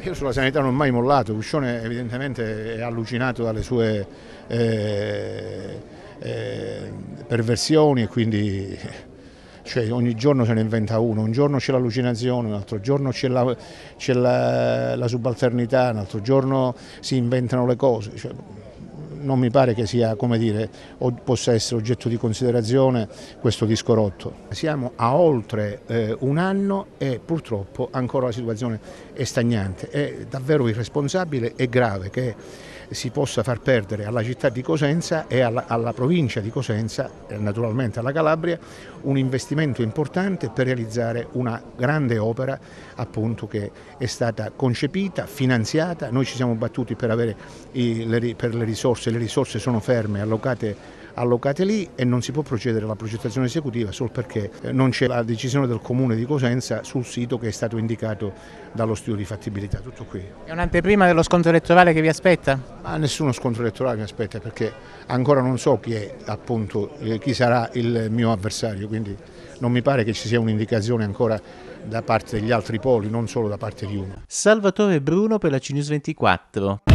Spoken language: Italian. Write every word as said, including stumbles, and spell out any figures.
Io sulla sanità non ho mai mollato, Uscione evidentemente è allucinato dalle sue eh, eh, perversioni e quindi cioè, ogni giorno se ne inventa uno, un giorno c'è l'allucinazione, un altro giorno c'è la, c'è la, la subalternità, un altro giorno si inventano le cose. Cioè, non mi pare che sia, come dire, o possa essere oggetto di considerazione questo disco rotto. Siamo a oltre eh, un anno e purtroppo ancora la situazione è stagnante. È davvero irresponsabile e grave che si possa far perdere alla città di Cosenza e alla, alla provincia di Cosenza e naturalmente alla Calabria un investimento importante per realizzare una grande opera appunto che è stata concepita, finanziata. Noi ci siamo battuti per avere i, le, per le risorse, le risorse sono ferme, allocate allocate lì e non si può procedere alla progettazione esecutiva solo perché non c'è la decisione del Comune di Cosenza sul sito che è stato indicato dallo studio di fattibilità. Tutto qui. È un'anteprima dello scontro elettorale che vi aspetta? Ma nessuno scontro elettorale mi aspetta perché ancora non so chi è appunto, chi sarà il mio avversario, quindi non mi pare che ci sia un'indicazione ancora da parte degli altri poli, non solo da parte di uno. Salvatore Bruno per la C News ventiquattro.